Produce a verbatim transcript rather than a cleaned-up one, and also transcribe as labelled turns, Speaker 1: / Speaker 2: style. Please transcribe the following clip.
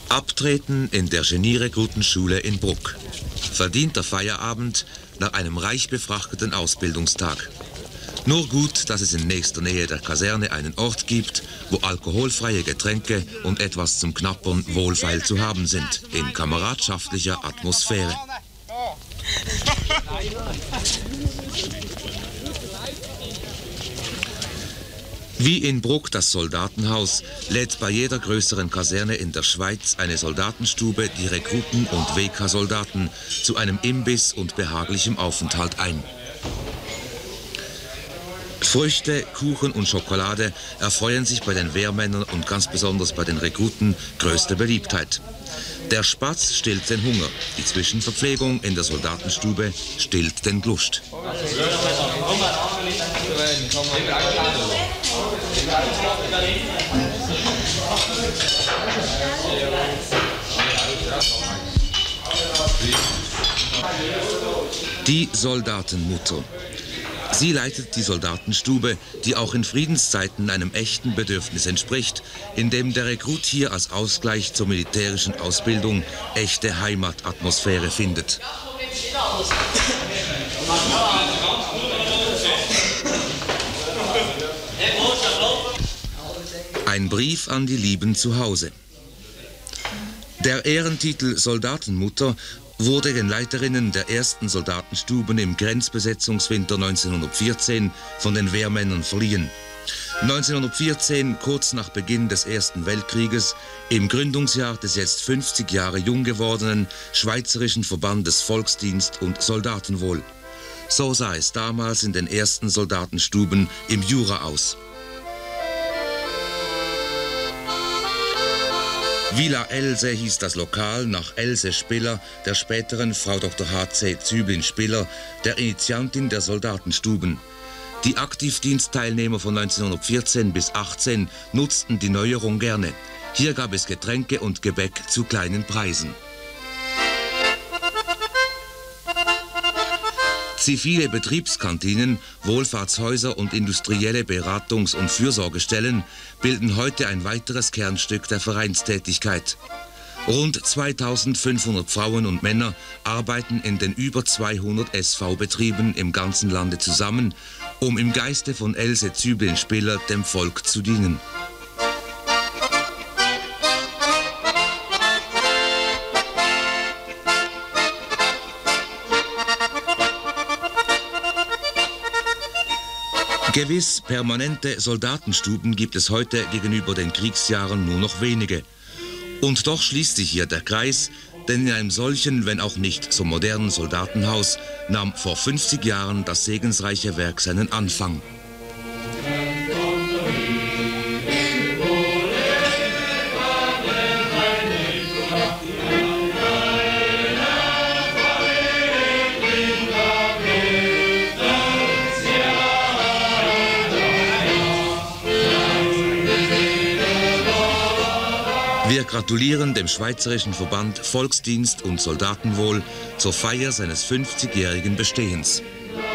Speaker 1: Abtreten in der Genie-Rekrutenschule in Bruck. Verdienter Feierabend nach einem reich befrachteten Ausbildungstag. Nur gut, dass es in nächster Nähe der Kaserne einen Ort gibt, wo alkoholfreie Getränke und etwas zum Knappern wohlfeil zu haben sind, in kameradschaftlicher Atmosphäre. Wie in Bruck das Soldatenhaus lädt bei jeder größeren Kaserne in der Schweiz eine Soldatenstube die Rekruten und W K-Soldaten zu einem Imbiss und behaglichem Aufenthalt ein. Früchte, Kuchen und Schokolade erfreuen sich bei den Wehrmännern und ganz besonders bei den Rekruten größte Beliebtheit. Der Spatz stillt den Hunger, die Zwischenverpflegung in der Soldatenstube stillt den Glust. Die Soldatenmutter. Sie leitet die Soldatenstube, die auch in Friedenszeiten einem echten Bedürfnis entspricht, indem der Rekrut hier als Ausgleich zur militärischen Ausbildung echte Heimatatmosphäre findet. Ein Brief an die Lieben zu Hause. Der Ehrentitel Soldatenmutter wurde den Leiterinnen der ersten Soldatenstuben im Grenzbesetzungswinter neunzehnhundertvierzehn von den Wehrmännern verliehen. neunzehnhundertvierzehn, kurz nach Beginn des Ersten Weltkrieges, im Gründungsjahr des jetzt fünfzig Jahre jung gewordenen Schweizerischen Verbandes Volksdienst und Soldatenwohl. So sah es damals in den ersten Soldatenstuben im Jura aus. Villa Else hieß das Lokal nach Else Spiller, der späteren Frau Doktor H C Züblin-Spiller, der Initiantin der Soldatenstuben. Die Aktivdienstteilnehmer von neunzehnhundertvierzehn bis achtzehn nutzten die Neuerung gerne. Hier gab es Getränke und Gebäck zu kleinen Preisen. Zivile Betriebskantinen, Wohlfahrtshäuser und industrielle Beratungs- und Fürsorgestellen bilden heute ein weiteres Kernstück der Vereinstätigkeit. Rund zweitausendfünfhundert Frauen und Männer arbeiten in den über zweihundert S V-Betrieben im ganzen Lande zusammen, um im Geiste von Else Züblin-Spiller dem Volk zu dienen. Gewiss, permanente Soldatenstuben gibt es heute gegenüber den Kriegsjahren nur noch wenige. Und doch schließt sich hier der Kreis, denn in einem solchen, wenn auch nicht so modernen Soldatenhaus nahm vor fünfzig Jahren das segensreiche Werk seinen Anfang. Wir gratulieren dem Schweizerischen Verband Volksdienst und Soldatenwohl zur Feier seines fünfzigjährigen Bestehens.